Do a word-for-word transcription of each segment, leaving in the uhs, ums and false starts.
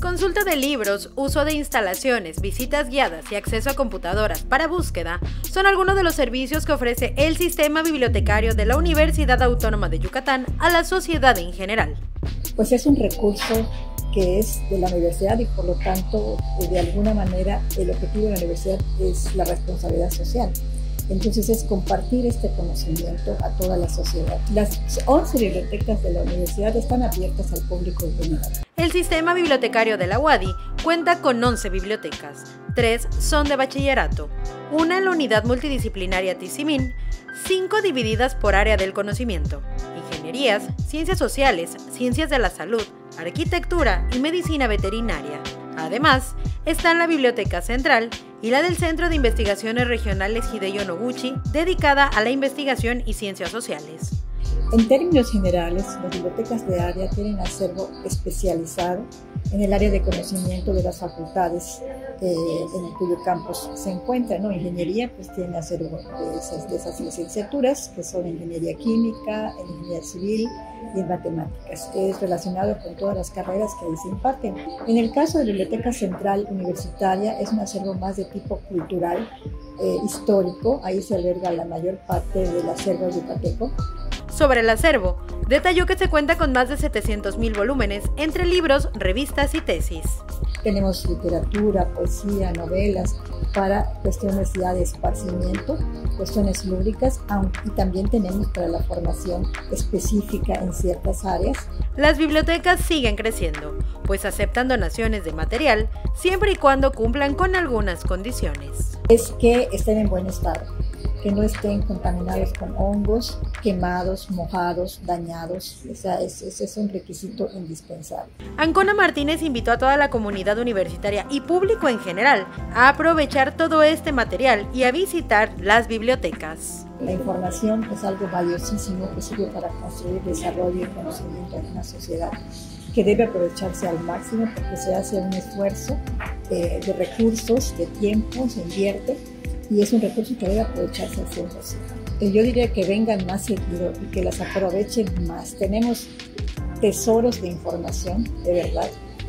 Consulta de libros, uso de instalaciones, visitas guiadas y acceso a computadoras para búsqueda son algunos de los servicios que ofrece el sistema bibliotecario de la Universidad Autónoma de Yucatán a la sociedad en general. Pues es un recurso que es de la universidad y por lo tanto, de alguna manera, el objetivo de la universidad es la responsabilidad social. Entonces es compartir este conocimiento a toda la sociedad. Las once bibliotecas de la universidad están abiertas al público en general. El sistema bibliotecario de la U A D I cuenta con once bibliotecas. Tres son de bachillerato, una en la unidad multidisciplinaria Tizimín, cinco divididas por área del conocimiento, ingenierías, ciencias sociales, ciencias de la salud, arquitectura y medicina veterinaria. Además, están la Biblioteca Central y la del Centro de Investigaciones Regionales Hideo Noguchi, dedicada a la investigación y ciencias sociales. En términos generales, las bibliotecas de área tienen acervo especializado en el área de conocimiento de las facultades eh, en cuyo campus se encuentra, ¿no? Ingeniería, pues tiene acervo de esas, de esas licenciaturas, que son Ingeniería Química, en Ingeniería Civil y en Matemáticas. Es relacionado con todas las carreras que ahí se imparten. En el caso de la Biblioteca Central Universitaria, es un acervo más de tipo cultural, eh, histórico. Ahí se alberga la mayor parte del acervo yucateco. Sobre el acervo, detalló que se cuenta con más de setecientos mil volúmenes entre libros, revistas y tesis. Tenemos literatura, poesía, novelas, para cuestiones ya de esparcimiento, cuestiones lúdicas, y también tenemos para la formación específica en ciertas áreas. Las bibliotecas siguen creciendo, pues aceptan donaciones de material siempre y cuando cumplan con algunas condiciones. Es que estén en buen estado, que no estén contaminados con hongos, quemados, mojados, dañados. O sea, ese es, es un requisito indispensable. Ancona Martínez invitó a toda la comunidad universitaria y público en general a aprovechar todo este material y a visitar las bibliotecas. La información es algo valiosísimo que sirve para construir desarrollo y conocimiento en una sociedad, que debe aprovecharse al máximo porque se hace un esfuerzo eh, de recursos, de tiempo, se invierte, y es un recurso que debe aprovecharse al cien por ciento. Yo diría que vengan más seguido y que las aprovechen más. Tenemos tesoros de información, de verdad,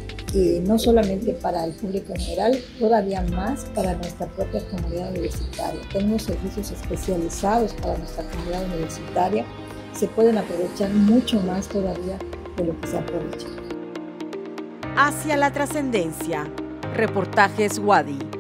y no solamente para el público en general, todavía más para nuestra propia comunidad universitaria. Tenemos servicios especializados para nuestra comunidad universitaria. Se pueden aprovechar mucho más todavía de lo que se aprovecha. Hacia la trascendencia. Reportajes U A D I.